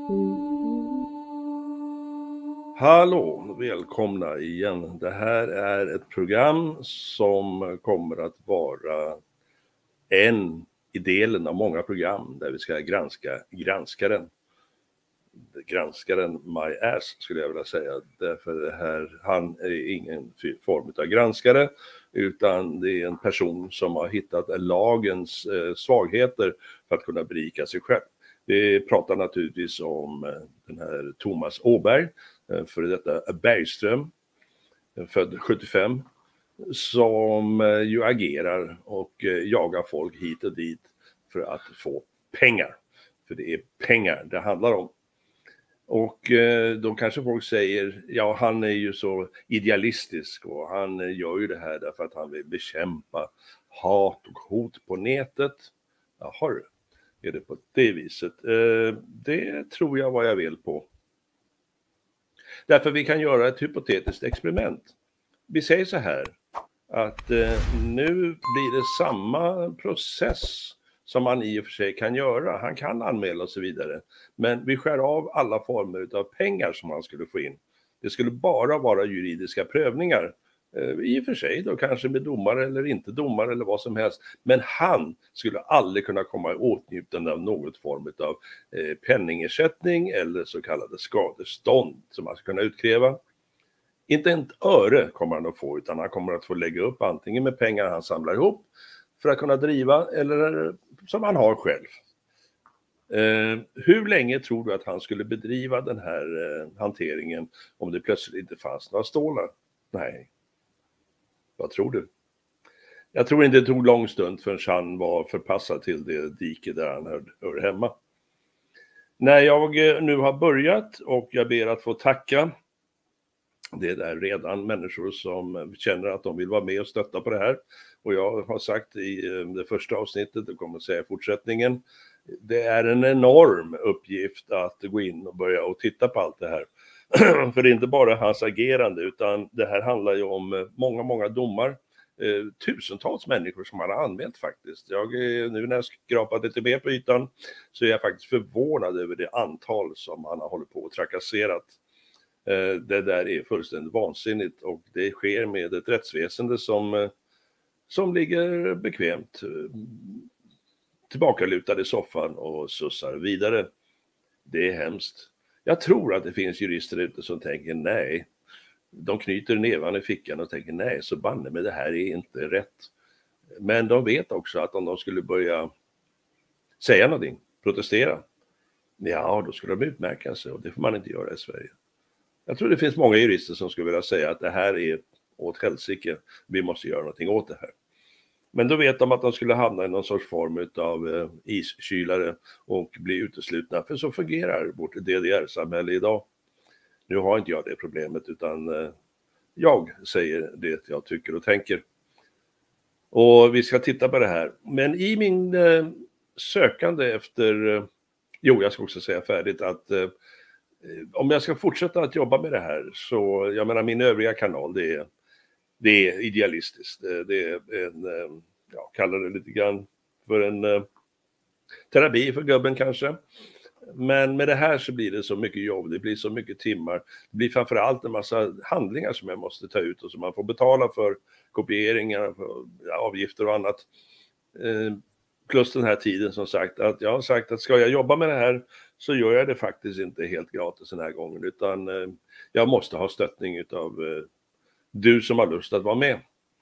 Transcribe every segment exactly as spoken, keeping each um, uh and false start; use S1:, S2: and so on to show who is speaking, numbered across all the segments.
S1: Hallå, välkomna igen. Det här är ett program som kommer att vara en i delen av många program där vi ska granska granskaren. Granskaren my ass skulle jag vilja säga. Därför det här, han är ingen form av granskare utan det är en person som har hittat lagens eh, svagheter för att kunna berika sig själv. Vi pratar naturligtvis om den här Thomas Åberg, för detta Bergström, född sjuttiofem, som ju agerar och jagar folk hit och dit för att få pengar. För det är pengar det handlar om. Och då kanske folk säger, ja han är ju så idealistisk och han gör ju det här därför att han vill bekämpa hat och hot på nätet. Jaha, är det på det viset? Det tror jag vad jag vill på. Därför vi kan göra ett hypotetiskt experiment. Vi säger så här att nu blir det samma process som man i och för sig kan göra. Han kan anmäla och så vidare. Men vi skär av alla former av pengar som han skulle få in. Det skulle bara vara juridiska prövningar. I och för sig då kanske med domare eller inte domare eller vad som helst. Men han skulle aldrig kunna komma i åtnjutande av något form av eh, penningersättning eller så kallade skadestånd som man ska kunna utkräva. Inte ett öre kommer han att få utan han kommer att få lägga upp antingen med pengar han samlar ihop för att kunna driva eller som han har själv. Eh, hur länge tror du att han skulle bedriva den här eh, hanteringen om det plötsligt inte fanns några stålar? Nej. Vad tror du? Jag tror inte det tog lång stund förrän han var förpassad till det dike där han hör, hör hemma. När jag nu har börjat och jag ber att få tacka. Det är redan människor som känner att de vill vara med och stötta på det här. Och jag har sagt i det första avsnittet, och kommer att säga i fortsättningen. Det är en enorm uppgift att gå in och börja och titta på allt det här. För det är inte bara hans agerande utan det här handlar ju om många, många domar. Eh, tusentals människor som han har anmält faktiskt. Jag, nu när jag skrapat lite mer på ytan så är jag faktiskt förvånad över det antal som han har hållit på och trakasserat. Eh, det där är fullständigt vansinnigt och det sker med ett rättsväsende som, som ligger bekvämt tillbakalutad i soffan och sussar vidare. Det är hemskt. Jag tror att det finns jurister ute som tänker nej. De knyter nävan i fickan och tänker nej, så banne men det här är inte rätt. Men de vet också att om de skulle börja säga någonting, protestera, ja då skulle de utmärka sig och det får man inte göra i Sverige. Jag tror det finns många jurister som skulle vilja säga att det här är åt helsike, vi måste göra någonting åt det här. Men då vet de att de skulle hamna i någon sorts form av iskylare och bli uteslutna. För så fungerar vårt D D R-samhälle idag. Nu har inte jag det problemet utan jag säger det jag tycker och tänker. Och vi ska titta på det här. Men i min sökande efter, jo jag ska också säga färdigt att om jag ska fortsätta att jobba med det här så, jag menar min övriga kanal det är Det är idealistiskt. Det är en, jag kallar det lite grann för en uh, terapi för gubben kanske. Men med det här så blir det så mycket jobb, det blir så mycket timmar. Det blir framförallt en massa handlingar som jag måste ta ut och som man får betala för kopieringar, för avgifter och annat. Uh, plus den här tiden som sagt, att jag har sagt att ska jag jobba med det här så gör jag det faktiskt inte helt gratis den här gången. Utan uh, jag måste ha stöttning utav uh, du som har lust att vara med.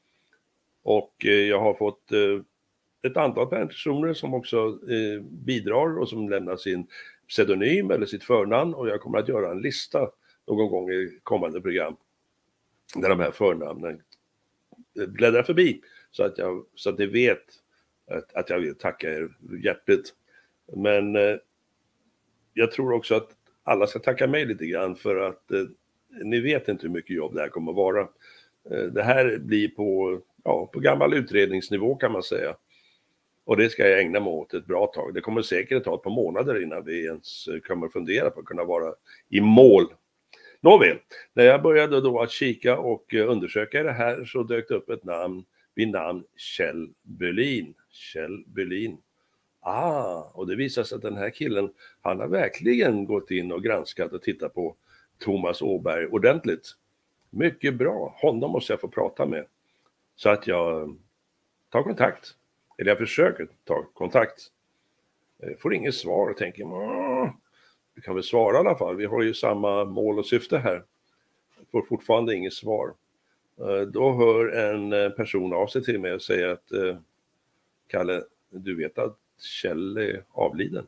S1: Och eh, jag har fått eh, ett antal personer som också eh, bidrar och som lämnar sin pseudonym eller sitt förnamn. Och jag kommer att göra en lista någon gång i kommande program. Där de här förnamnen bläddrar förbi. Så att, jag, så att ni vet att, att jag vill tacka er hjärtligt. Men eh, jag tror också att alla ska tacka mig lite grann för att eh, ni vet inte hur mycket jobb det här kommer att vara. Det här blir på, ja, på gammal utredningsnivå kan man säga. Och det ska jag ägna mig åt ett bra tag. Det kommer säkert ta ett par månader innan vi ens kommer fundera på att kunna vara i mål. Nåväl, när jag började då att kika och undersöka det här så dök det upp ett namn vid namn Kjell Bölin. Kjell Bölin. Ah, och det visar sig att den här killen, han har verkligen gått in och granskat och tittat på Thomas Åberg ordentligt. Mycket bra, honom måste jag få prata med. Så att jag tar kontakt, eller jag försöker ta kontakt. Jag får inget svar och tänker, vi kan väl svara i alla fall, vi har ju samma mål och syfte här. Jag får fortfarande inget svar. Då hör en person av sig till mig och säger att Kalle, du vet att Kjell är avliden.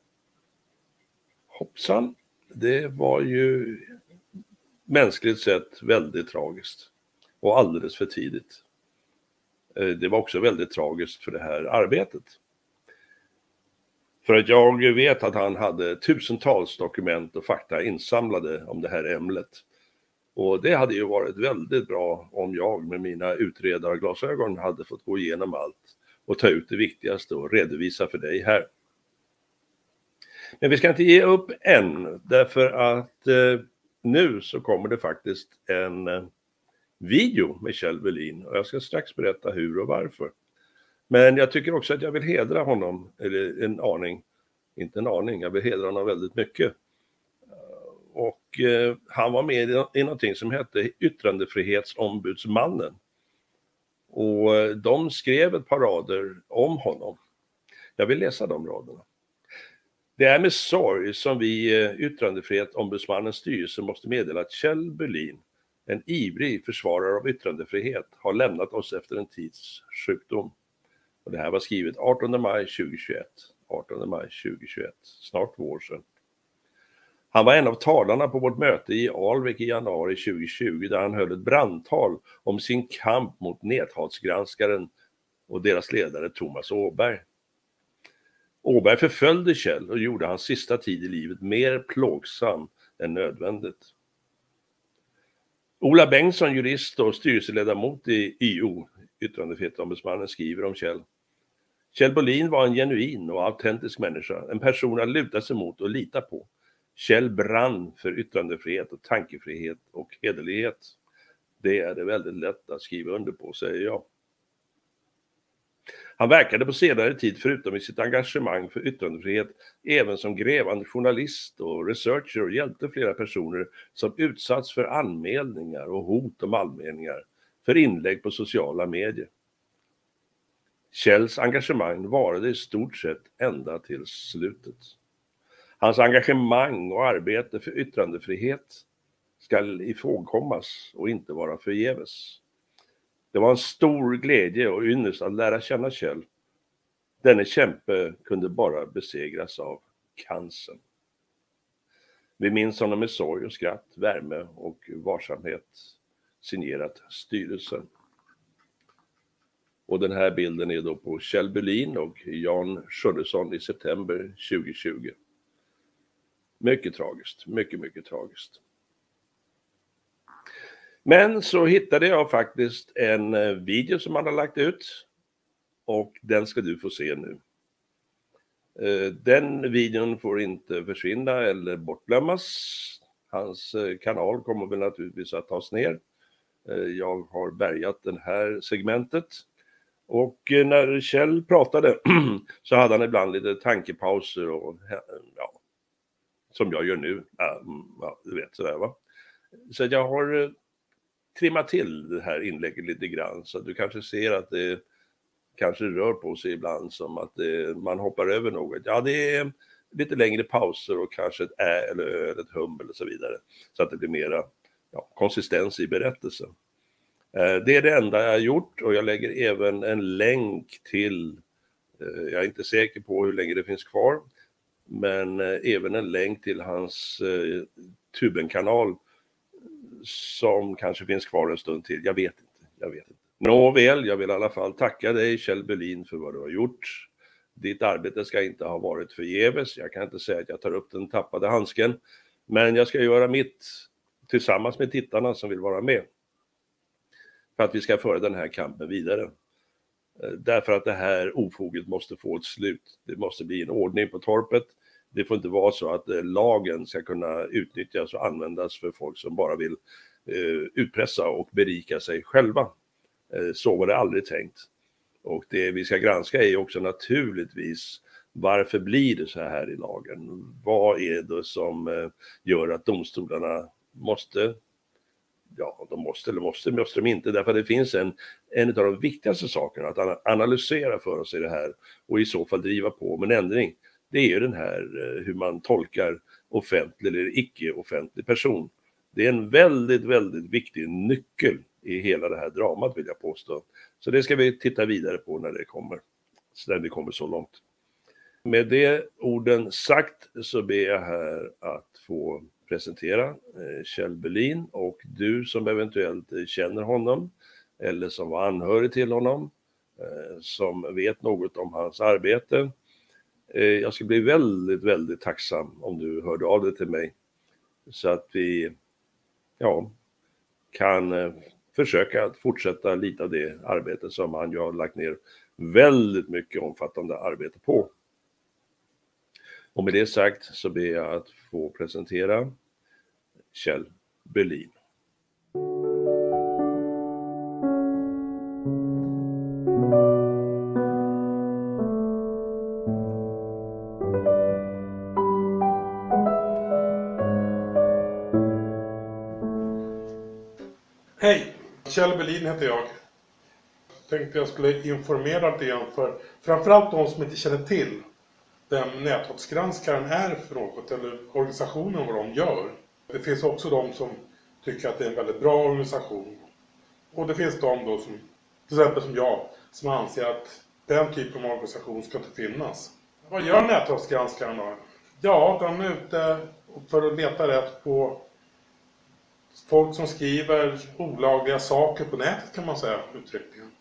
S1: Hoppsan, det var ju mänskligt sett väldigt tragiskt och alldeles för tidigt. Det var också väldigt tragiskt för det här arbetet. För att jag vet att han hade tusentals dokument och fakta insamlade om det här ämnet. Och det hade ju varit väldigt bra om jag med mina utredarglasögon hade fått gå igenom allt och ta ut det viktigaste och redovisa för dig här. Men vi ska inte ge upp än, därför att eh, nu så kommer det faktiskt en eh, video med Kjell Berlin och jag ska strax berätta hur och varför. Men jag tycker också att jag vill hedra honom, eller en aning, inte en aning, jag vill hedra honom väldigt mycket. Och eh, han var med i, i någonting som hette Yttrandefrihetsombudsmannen. Och eh, de skrev ett par rader om honom. Jag vill läsa de raderna. Det är med sorg som vi eh, Yttrandefrihetsombudsmannens styrelse måste meddela att Kjell Berlin, en ivrig försvarare av yttrandefrihet, har lämnat oss efter en tids sjukdom. Och det här var skrivet artonde maj tjugohundratjugoett. artonde maj tjugohundratjugoett, snart två år sedan. Han var en av talarna på vårt möte i Alvik i januari tjugohundratjugo där han höll ett brandtal om sin kamp mot näthatsgranskaren och deras ledare Thomas Åberg. Åberg förföljde Kjell och gjorde hans sista tid i livet mer plågsam än nödvändigt. Ola Bengtsson, jurist och styrelseledamot i Y O, Yttrandefrihetsombudsmannen, skriver om Kjell. Kjell Berlin var en genuin och autentisk människa, en person att luta sig mot och lita på. Kjell brann för yttrandefrihet och tankefrihet och hederlighet. Det är det väldigt lätt att skriva under på, säger jag. Han verkade på senare tid, förutom i sitt engagemang för yttrandefrihet, även som grävande journalist och researcher och hjälpte flera personer som utsatts för anmälningar och hot om anmälningar för inlägg på sociala medier. Kjells engagemang varade i stort sett ända till slutet. Hans engagemang och arbete för yttrandefrihet ska ifrågkommas och inte vara förgäves. Det var en stor glädje och ynnest att lära känna Kjell. Denne kämpe kunde bara besegras av cancern. Vi minns honom med sorg och skratt, värme och varsamhet, signerat styrelsen. Och den här bilden är då på Kjell Berlin och Jan Sköldesson i september tjugohundratjugo. Mycket tragiskt, mycket, mycket tragiskt. Men så hittade jag faktiskt en video som han har lagt ut och den ska du få se nu. Den videon får inte försvinna eller bortglömmas. Hans kanal kommer väl naturligtvis att tas ner. Jag har bärgat det här segmentet. Och när Kjell pratade så hade han ibland lite tankepauser och ja, som jag gör nu. Ja, du vet sådär va. Så jag har trimma till det här inlägget lite grann så att du kanske ser att det kanske rör på sig ibland som att det, man hoppar över något. Ja, det är lite längre pauser och kanske ett ä eller ö eller ett hum eller så vidare så att det blir mera ja, konsistens i berättelsen. Det är det enda jag har gjort och jag lägger även en länk till, jag är inte säker på hur länge det finns kvar, men även en länk till hans Tuben-kanal som kanske finns kvar en stund till. Jag vet inte, jag vet inte. Nåväl, jag vill i alla fall tacka dig Kjell Berlin för vad du har gjort. Ditt arbete ska inte ha varit förgäves. Jag kan inte säga att jag tar upp den tappade handsken. Men jag ska göra mitt tillsammans med tittarna som vill vara med. För att vi ska föra den här kampen vidare. Därför att det här ofoget måste få ett slut. Det måste bli en ordning på torpet. Det får inte vara så att lagen ska kunna utnyttjas och användas för folk som bara vill eh, utpressa och berika sig själva. Eh, så var det aldrig tänkt. Och det vi ska granska är också naturligtvis Varför blir det så här i lagen? Vad är det som gör att domstolarna måste, ja de måste eller måste, måste de inte, därför att det finns en, en av de viktigaste sakerna att analysera för oss i det här och i så fall driva på med en ändring. Det är ju den här hur man tolkar offentlig eller icke-offentlig person. Det är en väldigt, väldigt viktig nyckel i hela det här dramat, vill jag påstå. Så det ska vi titta vidare på när det kommer, när vi kommer så långt. Med det orden sagt så ber jag här att få presentera Kjell Berlin, och du som eventuellt känner honom eller som var anhörig till honom, som vet något om hans arbete. Jag skulle bli väldigt, väldigt tacksam om du hörde av dig till mig så att vi ja, kan försöka att fortsätta lite av det arbete som han ju har lagt ner väldigt mycket omfattande arbete på. Och med det sagt så ber jag att få presentera Kjell Berlin.
S2: Hej, Kjell Berlin heter jag. Tänkte jag skulle informera lite grann för framförallt de som inte känner till vem näthatsgranskaren är för något eller organisationen vad de gör. Det finns också de som tycker att det är en väldigt bra organisation. Och det finns de då som, till exempel som jag, som anser att den typen av organisation ska inte finnas. Vad gör näthatsgranskaren då? Ja, de är ute för att leta rätt på folk som skriver olagliga saker på nätet, kan man säga uttryckligen.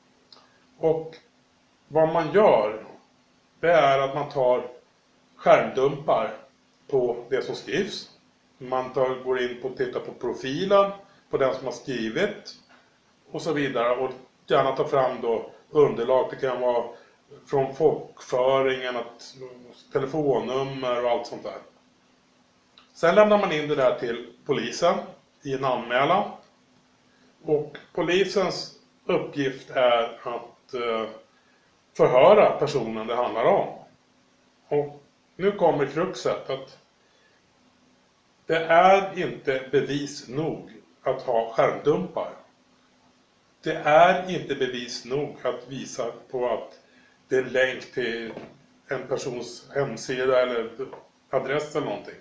S2: Och vad man gör, det är att man tar skärmdumpar på det som skrivs. Man tar, går in och tittar på profilen på den som har skrivit och så vidare. Och gärna ta fram då underlag. Det kan vara från folkföringen, att, telefonnummer och allt sånt där. Sen lämnar man in det där till polisen i en anmälan. Och polisens uppgift är att eh, förhöra personen det handlar om. Och nu kommer kruxet att det är inte bevis nog att ha skärmdumpar. Det är inte bevis nog att visa på att det är en länk till en persons hemsida eller adress eller någonting.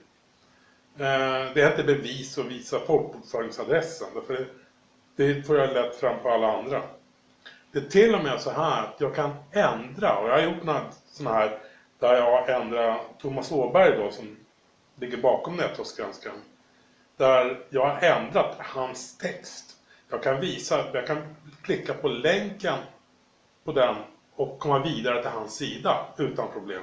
S2: Det är inte bevis att visa folkbokföringsadressen. För det får jag lätt fram på alla andra. Det är till och med så här att jag kan ändra. Och jag har gjort några sådana här där jag ändrar Thomas Åberg då som ligger bakom näthatsgranskaren. Där jag har ändrat hans text. Jag kan visa, jag kan klicka på länken på den och komma vidare till hans sida utan problem.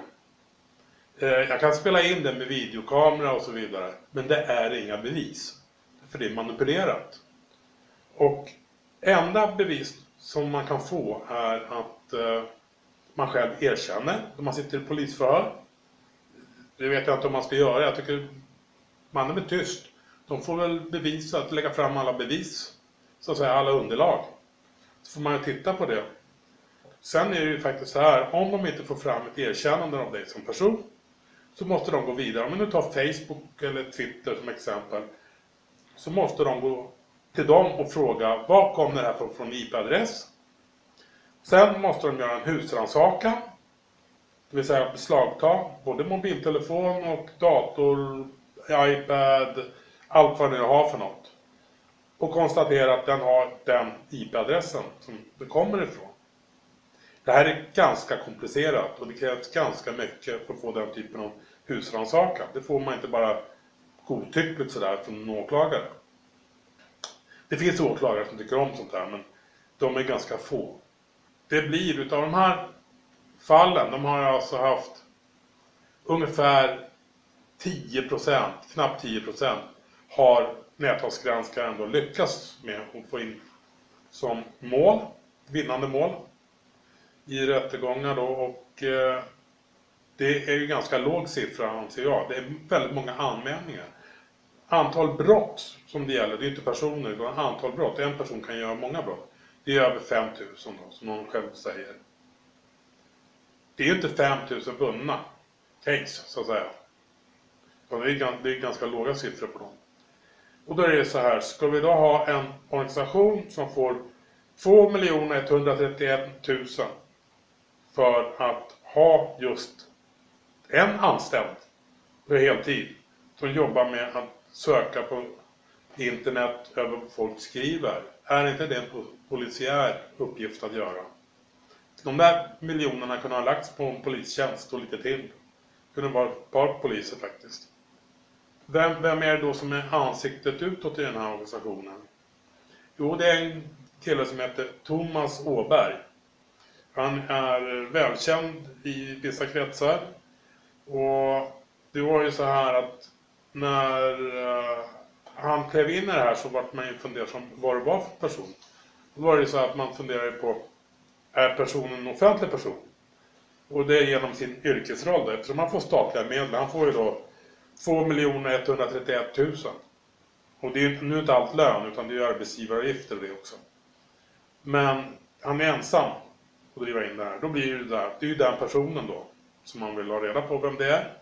S2: Jag kan spela in den med videokamera och så vidare. Men det är inga bevis. För det är manipulerat. Och enda bevis som man kan få är att eh, man själv erkänner när man sitter i polisförhör. Det vet jag inte om man ska göra. Jag tycker man är väl tyst. De får väl bevisa, att lägga fram alla bevis. Så att säga alla underlag. Så får man ju titta på det. Sen är det ju faktiskt så här. Om de inte får fram ett erkännande av dig som person. Så måste de gå vidare. Om man nu tar Facebook eller Twitter som exempel. Så måste de gå till dem och fråga. Var kom det här från, från I P-adress? Sen måste de göra en husrannsakan. Det vill säga beslagta både mobiltelefon och dator, iPad, allt vad ni har för något. Och konstatera att den har den I P-adressen som det kommer ifrån. Det här är ganska komplicerat och det krävs ganska mycket för att få den typen av husrannsakan. Det får man inte bara godtyckligt sådär från en åklagare. Det finns åklagare som tycker om sånt här, men de är ganska få. Det blir utav de här fallen, de har alltså haft ungefär tio procent, knappt tio procent har näthatsgranskaren då lyckats med att få in som mål, vinnande mål i rättegångar då, och eh, det är ju ganska låg siffra anser jag. Det är väldigt många anmälningar. Antal brott som det gäller, det är inte personer, det är antal brott. En person kan göra många brott. Det är över fem tusen då, som någon själv säger. det är ju inte fem tusen vunna case så att säga. Det är, det är ganska låga siffror på dem. Och då är det så här, ska vi då ha en organisation som får två miljoner etthundratrettioett tusen för att ha just en anställd på heltid som jobbar med att söka på internet över vad folk skriver. Är inte det en polisiär uppgift att göra? De där miljonerna kunde ha lagts på en polistjänst och lite till. Det kunde vara ett par poliser faktiskt. Vem, vem är det då som är ansiktet utåt i den här organisationen? Jo, det är en kille som heter Thomas Åberg. Han är välkänd i vissa kretsar. Och det var ju så här att när uh, han klev in i det här så var man ju fundersam vad det var för person. Då var det så att man funderade på, är personen en offentlig person? Och det är genom sin yrkesroll då, eftersom han får statliga medel. Han får ju då två miljoner etthundratrettioett tusen. Och det är ju nu inte allt lön utan det är arbetsgivaravgifter det också. Men han är ensam att driva in det här. Då blir det där, det är ju den personen då som man vill ha reda på vem det är.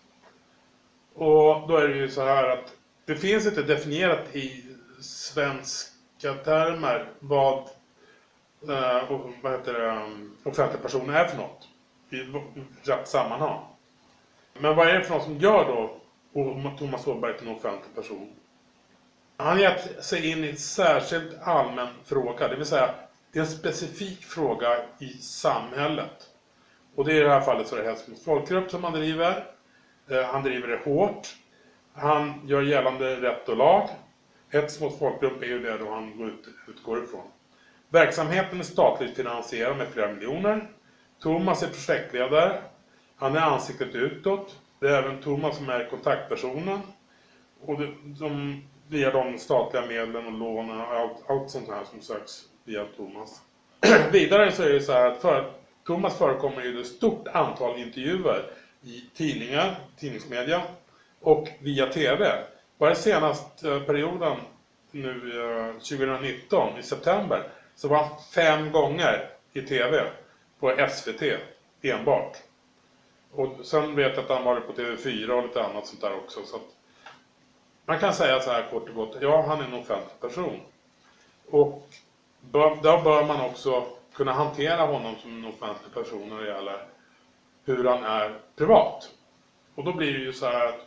S2: Och då är det ju så här att det finns inte definierat i svenska termer vad, eh, vad heter det, offentlig person är för något i rätt sammanhang. Men vad är det för något som gör då Thomas Åberg till en offentlig person? Han har gett sig in i en särskilt allmän fråga, det vill säga det är en specifik fråga i samhället. Och det är i det här fallet så är det hets mot folkgrupp som han driver. Han driver det hårt. Han gör gällande rätt och lag. Hets mot folkgrupp är ju det då han går ut, utgår ifrån. Verksamheten är statligt finansierad med flera miljoner. Thomas är projektledare. Han är ansiktet utåt. Det är även Thomas som är kontaktpersonen. Och det, de, via de statliga medlen och lånen och allt, allt sånt här som söks via Thomas. Vidare så är det så här att för, Thomas förekommer ju ett stort antal intervjuer i tidningar, tidningsmedia och via tv. Bara senaste perioden nu tjugonitton i september så var han fem gånger i tv på S V T enbart. Och sen vet jag att han var på T V fyra och lite annat sånt där också. Så att man kan säga så här kort och gott, ja han är en offentlig person. Och då bör man också kunna hantera honom som en offentlig person när det gäller hur han är privat. Och då blir det ju så här att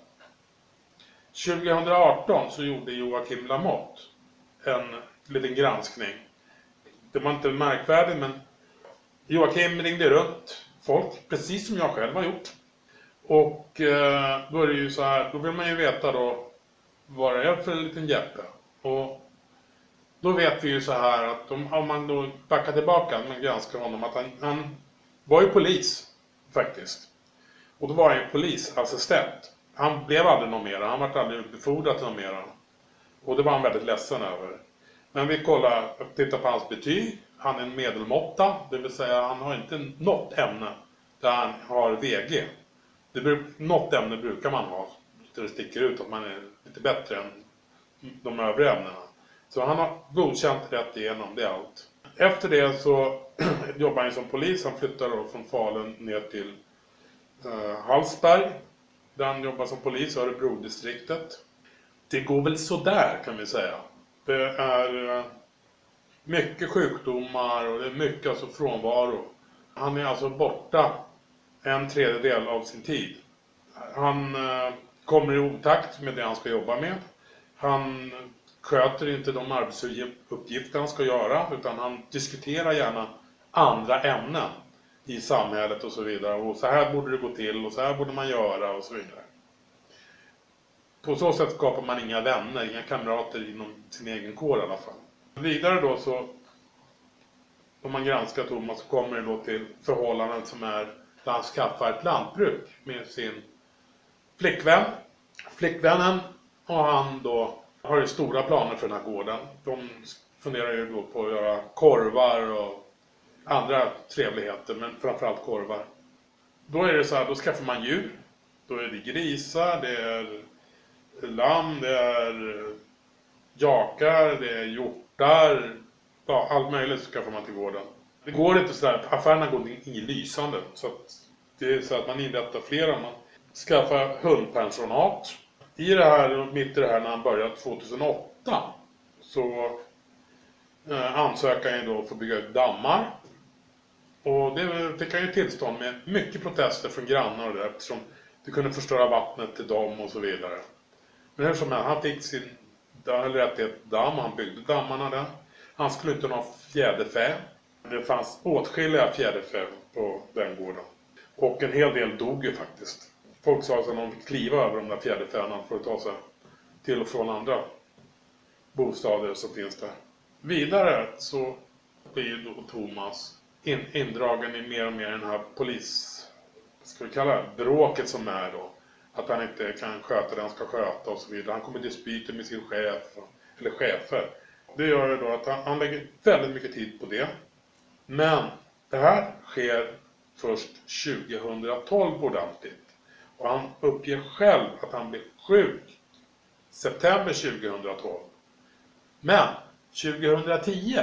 S2: tjugoarton så gjorde Joakim Lamotte en liten granskning. Det var inte märkvärdigt men Joakim ringde runt folk, precis som jag själv har gjort. Och eh, då är det ju så här, då vill man ju veta då vad det är för en liten Jeppe. Och då vet vi ju så här att om, om man då backar tillbaka och granskar honom att han, han var ju polis faktiskt. Och då var han ju polisassistent. Han blev aldrig någon mera, han var aldrig befordrad till någon mera. Och det var han väldigt ledsen över. Men vi kollar, tittar på hans betyg. Han är en medelmåtta, det vill säga han har inte något ämne där han har V G. Det bruk, något ämne brukar man ha, så det sticker ut att man är lite bättre än de övriga ämnena. Så han har godkänt rätt igenom, det är allt. Efter det så jobbar han som polis, han flyttar då från Falun ner till uh, Hallsberg. Där han jobbar som polis i Örebro-distriktet. Det går väl så där kan vi säga. Det är uh, mycket sjukdomar och det är mycket alltså frånvaro. Han är alltså borta en tredjedel av sin tid. Han uh, kommer i otakt med det han ska jobba med. Han sköter inte de arbetsuppgifter han ska göra utan han diskuterar gärna andra ämnen i samhället och så vidare. Och så här borde det gå till och så här borde man göra och så vidare. På så sätt skapar man inga vänner, inga kamrater inom sin egen kår i alla fall. Vidare då så, om man granskar Thomas så kommer det då till förhållandet som är där han skaffar ett lantbruk med sin flickvän. Flickvännen och han då har ju stora planer för den här gården. De funderar ju då på att göra korvar och andra trevligheter, men framförallt korvar. Då är det så här, då skaffar man djur. Då är det grisar, det är lamm, det är jakar, det är hjortar. Ja, allt möjligt skaffar man till gården. Det går inte sådär, affärerna går in i lysande. Så att det är så att man inrättar flera. Man skaffar hundpensionat. I det här, mitt i det här när han började tjugohundraåtta så eh, ansökte han ju då för att bygga ut dammar. Och det fick han ju tillstånd med mycket protester från grannar och det, eftersom det kunde förstöra vattnet till dem och så vidare. Men hur som helst, han fick sin rättighet damm, han byggde dammarna där. Han skulle inte ha fjäderfä. Det fanns åtskilliga fjäderfä på den gården. Och en hel del dog ju faktiskt. Folk sa att de fick kliva över de där fjäderfäna för att ta sig till och från andra bostäder som finns där. Vidare så blir då Thomas in, indragen i mer och mer den här polis, ska vi kalla det, bråket som är då. Att han inte kan sköta det han ska sköta och så vidare. Han kommer dispyter med sin chef, eller chefer. Det gör ju då att han, han lägger väldigt mycket tid på det. Men det här sker först tjugohundratolv ordentligt. Och han uppger själv att han blev sjuk september tjugohundratolv. Men tjugohundratio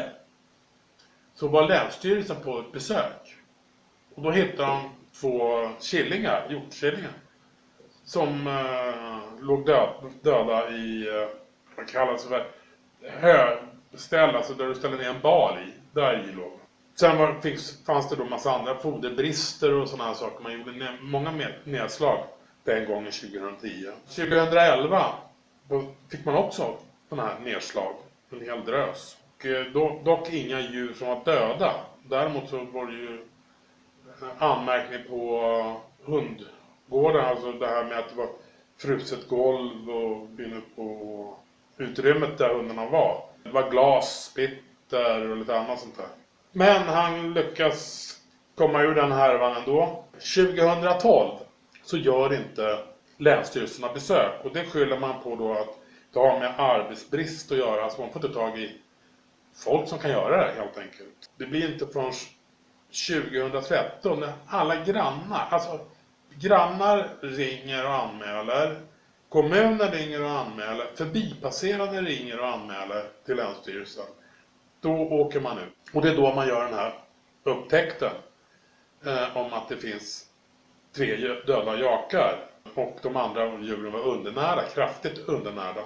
S2: så var Länsstyrelsen på ett besök. Och då hittade han två killingar, hjortkillingar. Som eh, låg död, döda i, eh, vad kallas det för, höställ, alltså där du ställer ner en bal i. Där i låg. Sen var, finns, fanns det då massa andra foderbrister och sådana här saker. Man gjorde ne- många med, nedslag den gången tjugohundratio. tjugohundraelva då fick man också sådana här nedslag. En hel drös. Och då, dock inga djur som var döda. Däremot så var det ju anmärkning på hundgården. Alltså det här med att det var fruset golv och inne på utrymmet där hundarna var. Det var glas, splitter och lite annat sånt där. Men han lyckas komma ur den härvan ändå. tjugohundratolv så gör inte länsstyrelserna besök. Och det skyller man på då att det har med arbetsbrist att göra. Alltså man får inte tag i folk som kan göra det helt enkelt. Det blir inte förrän tjugohundratretton när alla grannar, alltså grannar ringer och anmäler. Kommuner ringer och anmäler. Förbipasserande ringer och anmäler till länsstyrelsen. Då åker man ut. Och det är då man gör den här upptäckten eh, om att det finns tre döda jakar. Och de andra djuren var undernärda, kraftigt undernärda.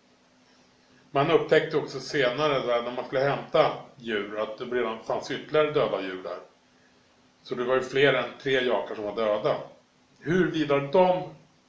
S2: Man upptäckte också senare där när man skulle hämta djur att det redan fanns ytterligare döda djur där. Så det var ju fler än tre jakar som var döda. Hur vidare de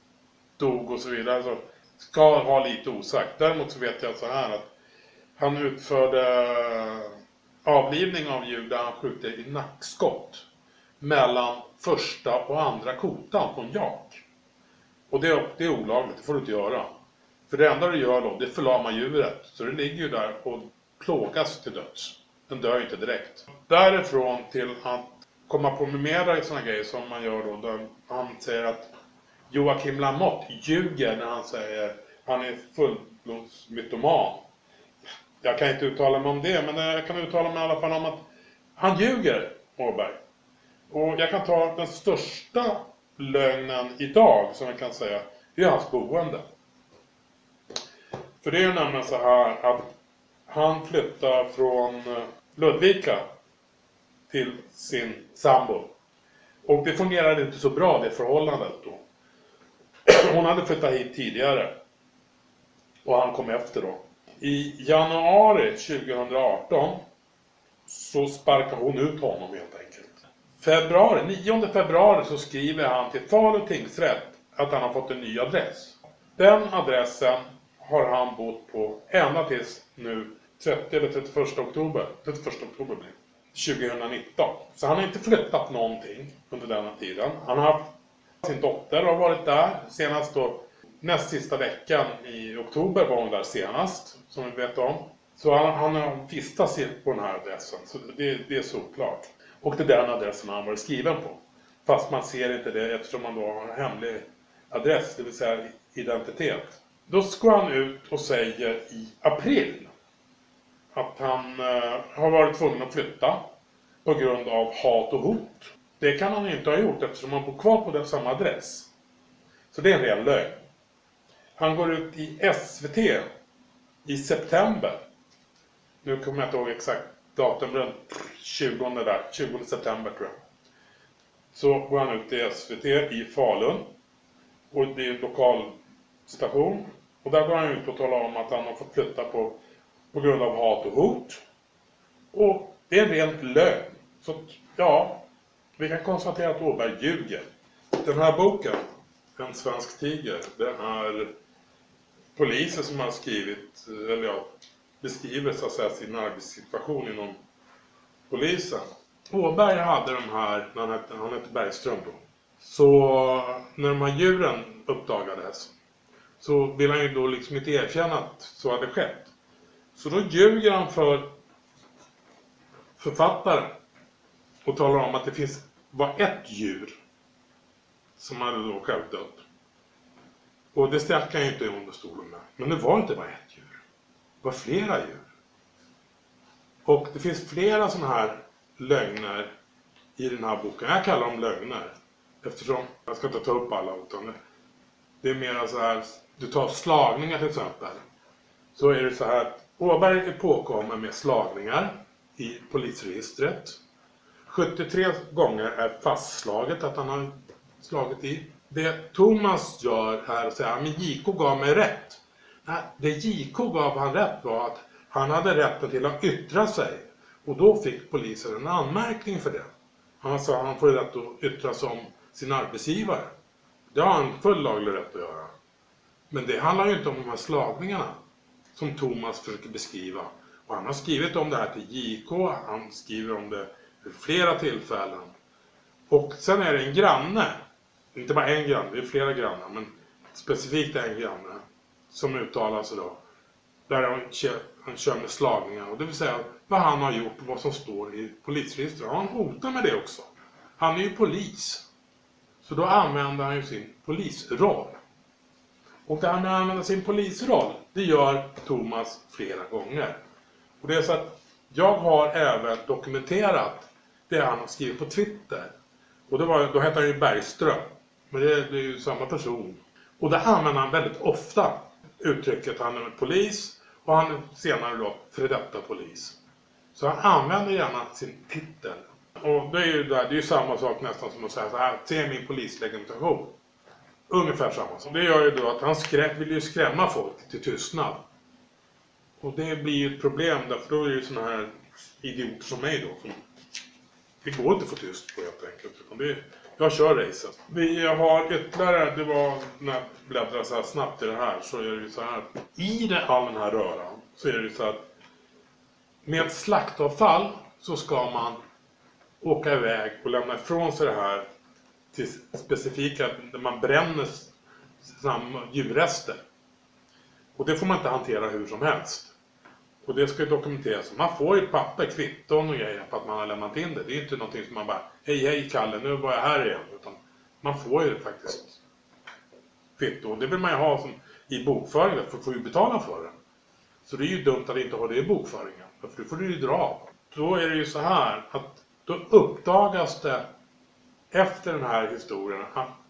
S2: dog och så vidare så ska ha lite osagt. Däremot så vet jag så här att han utförde avlivning av djur där han skjuter i nackskott mellan första och andra kotan på en jak. Och det är, det är olagligt, det får du inte göra. För det enda du gör då, det förlamar djuret. Så det ligger ju där och plågas till döds. Den dör ju inte direkt. Därifrån till att komma på med mera sådana grejer som man gör då. Där han säger att Joakim Lamotte ljuger när han säger han är fullblodsmytoman. Jag kan inte uttala mig om det, men jag kan uttala mig i alla fall om att han ljuger, Åberg. Och jag kan ta den största lögnen idag, som jag kan säga, det är hans boende. För det är ju nämligen så här att han flyttar från Ludvika till sin sambo. Och det fungerade inte så bra, det förhållandet då. Hon hade flyttat hit tidigare. Och han kom efter då. I januari tjugohundraarton så sparkar hon ut honom helt enkelt. Februari, nionde februari så skriver han till Falu tingsrätt att han har fått en ny adress. Den adressen har han bott på ända tills nu trettio eller trettioförsta oktober. trettioförsta oktober blir tjugohundranitton. Så han har inte flyttat någonting under denna tiden. Han har haft sin dotter och varit där senast då. Näst sista veckan i oktober var hon där senast, som vi vet om. Så han, han har vistats på den här adressen, så det, det är såklart. Och det är den adressen han var skriven på. Fast man ser inte det eftersom man då har en hemlig adress, det vill säga identitet. Då ska han ut och säger i april att han eh, har varit tvungen att flytta på grund av hat och hot. Det kan han inte ha gjort eftersom han bor kvar på den samma adress. Så det är en ren lögn. Han går ut i S V T i september. Nu kommer jag inte ihåg exakt datum den tjugonde, där, tjugonde september tror jag. Så går han ut till S V T i Falun. Och det är en lokal station. Och där går han ut och talar om att han har fått flytta på, på grund av hat och hot. Och det är en ren lögn. Så ja, vi kan konstatera att Åberg ljuger. Den här boken, En svensk tiger, det är poliser som har skrivit, eller ja, beskriver så att säga sin arbetssituation inom polisen. Åberg hade de här, han hette, han hette Bergström då. Så när de här djuren uppdagades så vill han ju då liksom inte erkänna att så hade skett. Så då ljuger han för författaren och talar om att det finns, var ett djur som hade då självdött. Och det stack han ju inte under stolen med. Men det var inte bara ett djur. Det var flera djur. Och det finns flera sådana här lögner i den här boken. Jag kallar dem lögner. Eftersom, jag ska inte ta upp alla, utan det är mer så här, du tar slagningar till exempel. Så är det så här att Åberg är påkommen med slagningar i polisregistret. sjuttiotre gånger är fastslaget att han har slagit i. Det Thomas gör här och säger, men J K gav mig rätt. Nej, det J K gav han rätt var att han hade rätten till att yttra sig. Och då fick polisen en anmärkning för det. Han sa att han får rätt att yttra sig om sin arbetsgivare. Det har han full laglig rätt att göra. Men det handlar ju inte om de här slagningarna som Thomas försöker beskriva. Och han har skrivit om det här till J K. Han skriver om det vid flera tillfällen. Och sen är det en granne. Inte bara en granne, det är flera grannar. Men specifikt en granne som uttalar sig då. Där han kör, han kör med slagningar. Och det vill säga vad han har gjort och vad som står i polisregistret. Han hotar med det också. Han är ju polis. Så då använder han ju sin polisroll. Och det här med att använda sin polisroll, det gör Thomas flera gånger. Och det är så att jag har även dokumenterat det han har skrivit på Twitter. Och det var, då heter han ju Bergström. Men det, det är ju samma person. Och det använder han väldigt ofta. Uttrycket han är polis och han är senare då för detta polis. Så han använder gärna sin titel. Och det är ju, där, det är ju samma sak nästan som att säga så här, se min polislegitimation. Ungefär samma sak. Det gör ju då att han skrä, vill ju skrämma folk till tystnad. Och det blir ju ett problem därför då är det ju såna här idioter som mig då. Som, det går inte att få tyst på helt enkelt. Utan det, jag kör racet. Vi har ytterligare, det var när jag bläddrar så här snabbt i det här så är det ju så här. I det, all den här röran så är det ju så att med slaktavfall så ska man åka iväg och lämna ifrån sig det här till specifika, där man bränner samma djurrester. Och det får man inte hantera hur som helst. Och det ska ju dokumenteras. Man får ju papper, kvitton och grejer på att man har lämnat in det. Det är ju inte någonting som man bara, hej hej Kalle, nu var jag här igen. Utan man får ju faktiskt kvitto. Och det vill man ju ha som i bokföringen, för att få ju betala för det. Så det är ju dumt att inte ha det i bokföringen. För då får du ju dra av. Då är det ju så här att då uppdagas det efter den här historien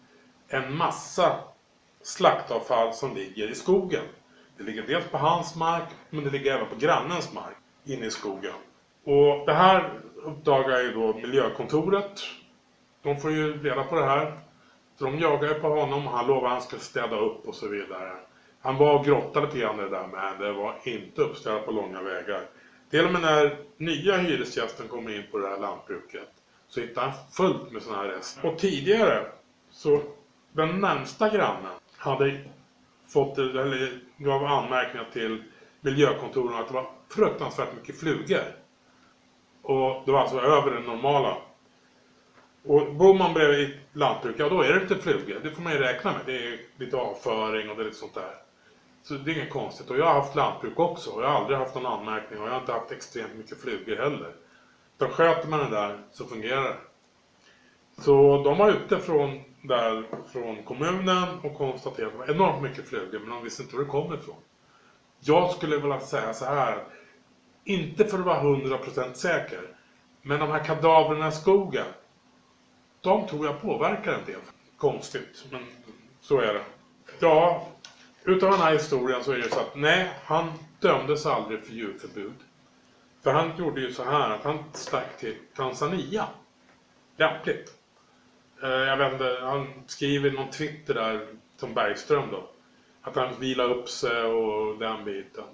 S2: en massa slaktavfall som ligger i skogen. Det ligger dels på hans mark, men det ligger även på grannens mark inne i skogen. Och det här uppdagar ju då miljökontoret. De får ju reda på det här. Så de jagar ju på honom och han lovar att han ska städa upp och så vidare. Han var och grottade lite grann det där, men det var inte uppställt på långa vägar. Till och med när nya hyresgästen kommer in på det här lantbruket så hittar han fullt med sådana här rester. Och tidigare så den närmsta grannen hade fått, eller gav anmärkningar till miljökontoren att det var fruktansvärt mycket flugor. Och det var alltså över det normala. Och bor man bredvid ett lantbruk, ja då är det lite flugor. Det får man ju räkna med. Det är lite avföring och det är lite sånt där. Så det är inget konstigt. Och jag har haft lantbruk också. Och jag har aldrig haft någon anmärkning. Och jag har inte haft extremt mycket flugor heller. Då sköter man det där så fungerar det. Så de var ute från, där, från kommunen och konstaterade att det var enormt mycket flugor. Men de visste inte var det kom ifrån. Jag skulle vilja säga så här. Inte för att vara hundra procent säker. Men de här kadaverna i skogen. De tror jag påverkar en del. Konstigt, men så är det. Ja, utav den här historien så är det så att nej, han dömdes aldrig för djurförbud. För han gjorde ju så här att han stack till Tanzania. Lämpligt. Jag vet inte, han skriver någon Twitter där som Bergström då. Att han vilar upp sig och den biten.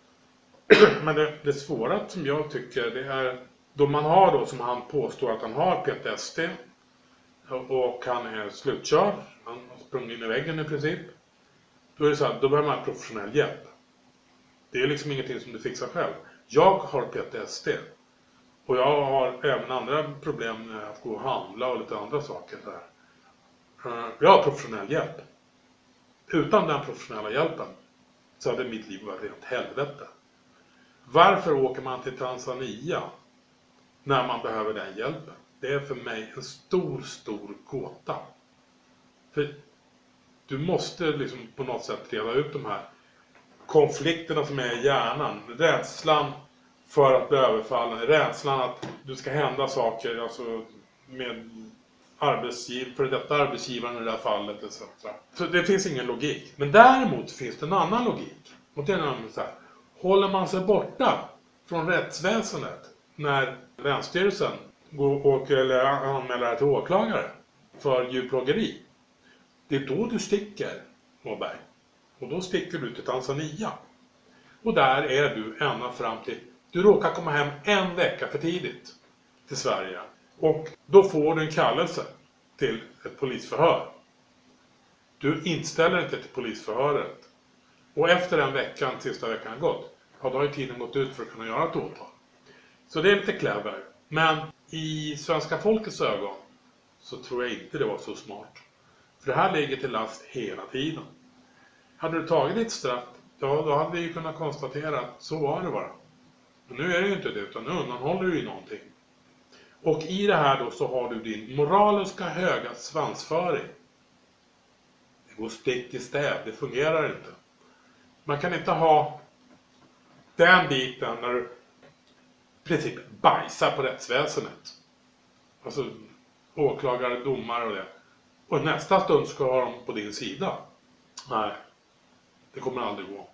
S2: Men det, det svåra som jag tycker det är då man har då som han påstår att han har P T S D. Och han är slutkörd. Han har sprungit in i väggen i princip. Då är det så här, då behöver man professionell hjälp. Det är liksom ingenting som du fixar själv. Jag har P T S D. Och jag har även andra problem med att gå och handla och lite andra saker där. Jag har professionell hjälp. Utan den professionella hjälpen så hade mitt liv varit rent helvete. Varför åker man till Tanzania när man behöver den hjälpen? Det är för mig en stor, stor gåta. För du måste liksom på något sätt reda ut de här konflikterna som är i hjärnan. Rädslan för att bli överfallen. Rädslan att det ska hända saker alltså med arbetsgiv, för detta arbetsgivaren i det här fallet et cetera. Så det finns ingen logik. Men däremot finns det en annan logik. Och det är nämligen så här. Håller man sig borta från rättsväsendet när länsstyrelsen går och eller anmäler till åklagare för djurplågeri. Det är då du sticker, Åberg. Och då sticker du till Tanzania. Och där är du ända fram till... Du råkar komma hem en vecka för tidigt till Sverige. Och då får du en kallelse till ett polisförhör. Du inställer inte till polisförhöret. Och efter den veckan, sista veckan har gått, ja, då har ju tiden gått ut för att kunna göra ett åtal. Så det är lite clever. Men i svenska folkets ögon så tror jag inte det var så smart. För det här ligger till last hela tiden. Hade du tagit ditt straff, ja, då hade vi ju kunnat konstatera att så var det bara. Men nu är det ju inte det, utan nu undanhåller du ju någonting. Och i det här då så har du din moraliska höga svansföring. Det går stick i stäv, det fungerar inte. Man kan inte ha den biten när du i princip bajsar på rättsväsendet. Alltså åklagare, domare och det. Och nästa stund ska ha dem på din sida. Nej, det kommer aldrig gå.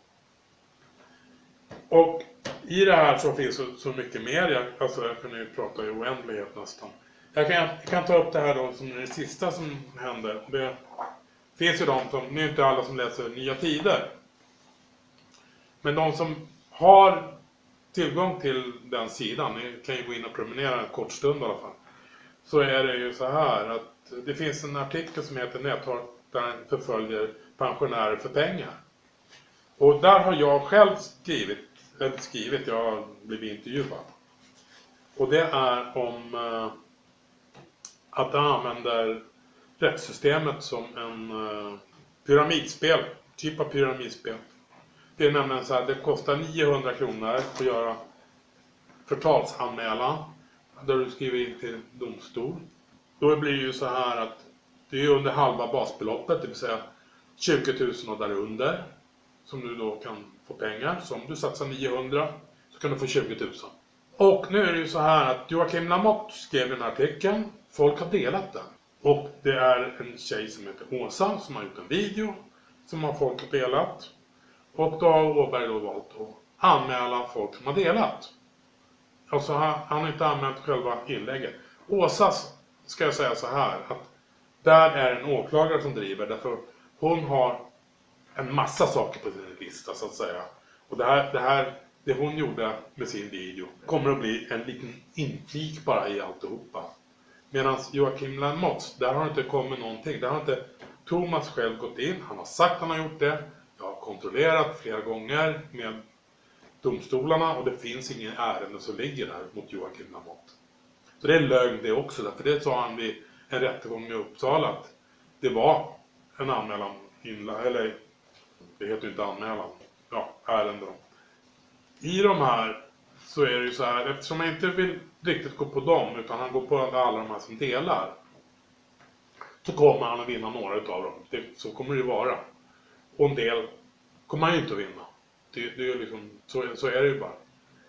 S2: Och i det här så finns så, så mycket mer. Jag, alltså jag kan ju prata i oändlighet nästan. Jag kan, jag kan ta upp det här då som det sista som händer. Det finns ju de som, nu är inte alla som läser Nya Tider. Men de som har tillgång till den sidan, ni kan ju gå in och promenera en kort stund i alla fall. Så är det ju så här att det finns en artikel som heter Näthataren förföljer pensionärer för pengar. Och där har jag själv skrivit, eller skrivit, jag har blivit intervjuad. Och det är om eh, att jag använder rättssystemet som en eh, pyramidspel, typ av pyramidspel. Det är nämligen så här, det kostar niohundra kronor att göra förtalsanmälan där du skriver in till domstol. Då blir det ju så här att det är under halva basbeloppet, det vill säga tjugo tusen och därunder som du då kan få pengar. Så om du satsar niohundra så kan du få tjugo tusen. Och nu är det ju så här att Joakim Lamotte skrev den här artikeln. Folk har delat den. Och det är en tjej som heter Åsa som har gjort en video som har folk delat. Och då har Åberg då valt att anmäla folk som har delat. Alltså han, han har inte anmält själva inlägget. Åsa ska jag säga så här att där är en åklagare som driver därför hon har en massa saker på sin lista så att säga. Och det här, det här det hon gjorde med sin video kommer att bli en liten inflik bara i alltihopa. Medan Joakim Lamotte, där har inte kommit någonting. Där har inte Thomas själv gått in. Han har sagt att han har gjort det. Jag har kontrollerat flera gånger med domstolarna och det finns ingen ärende som ligger där mot Joakim Lamotte. Så det är lögn det också. För det sa han vid en rättegång i Uppsala att det var en anmälan inla, eller det heter ju inte anmälan. Ja, ärende då. I de här så är det ju så här, eftersom man inte vill riktigt gå på dem utan han går på alla de här som delar, så kommer han att vinna några av dem. Det, så kommer det ju vara. Och en del kommer han ju inte att vinna. Det, det är liksom, så, så är det ju bara.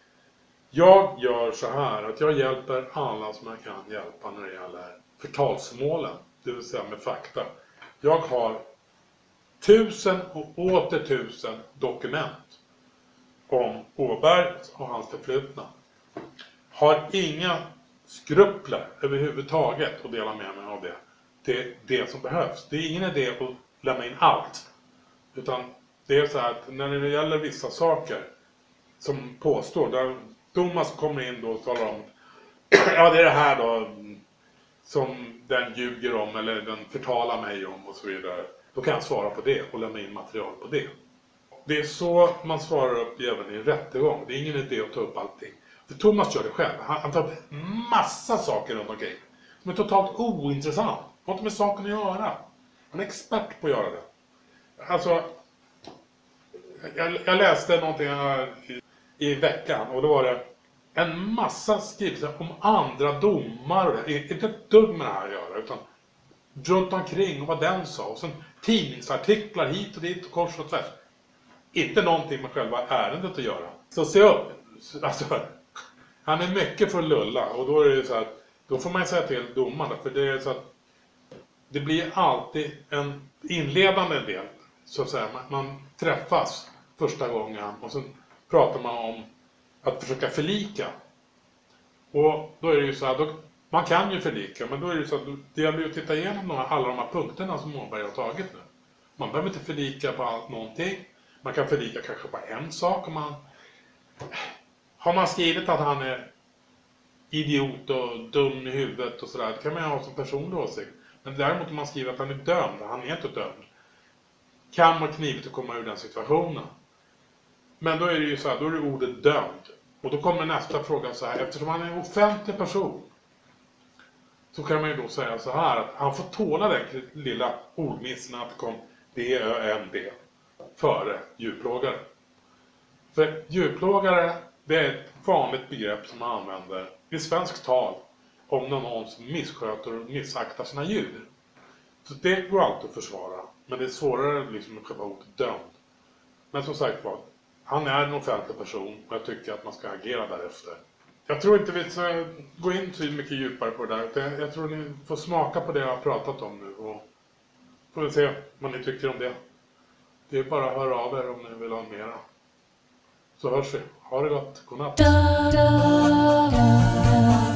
S2: Jag gör så här att jag hjälper alla som jag kan hjälpa när det gäller förtalsmålen. Det vill säga med fakta. Jag har tusen och åter tusen dokument om Åberg och hans förflutna. har inga skrupler överhuvudtaget att dela med mig av det. Det är det som behövs. Det är ingen idé att lämna in allt. Utan det är så här att när det gäller vissa saker som påstår, där Thomas kommer in då och talar om ja, det är det här då som den ljuger om eller den förtalar mig om och så vidare. Då kan jag svara på det och lämna in material på det. Det är så man svarar upp även i en rättegång. Det är ingen idé att ta upp allting. För Thomas gör det själv. Han tar upp massa saker runt omkring som är totalt ointressant. Har inte med saken att göra. Han är expert på att göra det. Alltså, jag, jag läste någonting här i, i veckan och då var det en massa skrivelser om andra domar. Det är inte ett dugg med det här att göra, utan runt omkring och vad den sa. Och sen tidningsartiklar hit och dit och kors och tvärs. Inte någonting med själva ärendet att göra. Så se upp. Alltså, han är mycket för att lulla. Och då är det så att då får man säga till domarna. För det är så att det blir alltid en inledande del. Så att säga. Man, man träffas första gången och sen pratar man om att försöka förlika. Och då är det ju så här, då, man kan ju förlika, men då är det ju så att det gäller ju att titta igenom de här, alla de här punkterna som Månberg har tagit nu. Man behöver inte förlika på allt någonting. Man kan förlika kanske på en sak. Om man, har man skrivit att han är idiot och dum i huvudet och sådär, det kan man ju ha som personlig åsikt. Men däremot om man skriver att han är dömd, han är inte dömd, kan man knivigt att komma ur den situationen. Men då är det ju så här, då är det ordet dömd. Och då kommer nästa fråga så här, eftersom han är en offentlig person så kan man ju då säga så här att han får tåla den lilla ordmissen att det kom D Ö M D före djurplågare. För djurplågare, det är ett vanligt begrepp som man använder i svenskt tal om någon som missköter och missaktar sina djur. Så det går alltid att försvara, men det är svårare liksom med själva ordet dömd. Men som sagt var, han är en offentlig person och jag tycker att man ska agera därefter. Jag tror inte vi ska gå in så mycket djupare på det där. Utan jag tror ni får smaka på det jag har pratat om nu och får vi se vad ni tycker om det. Det är bara att höra av er om ni vill ha mera. Så hörs vi. Ha det gott. Godnatt.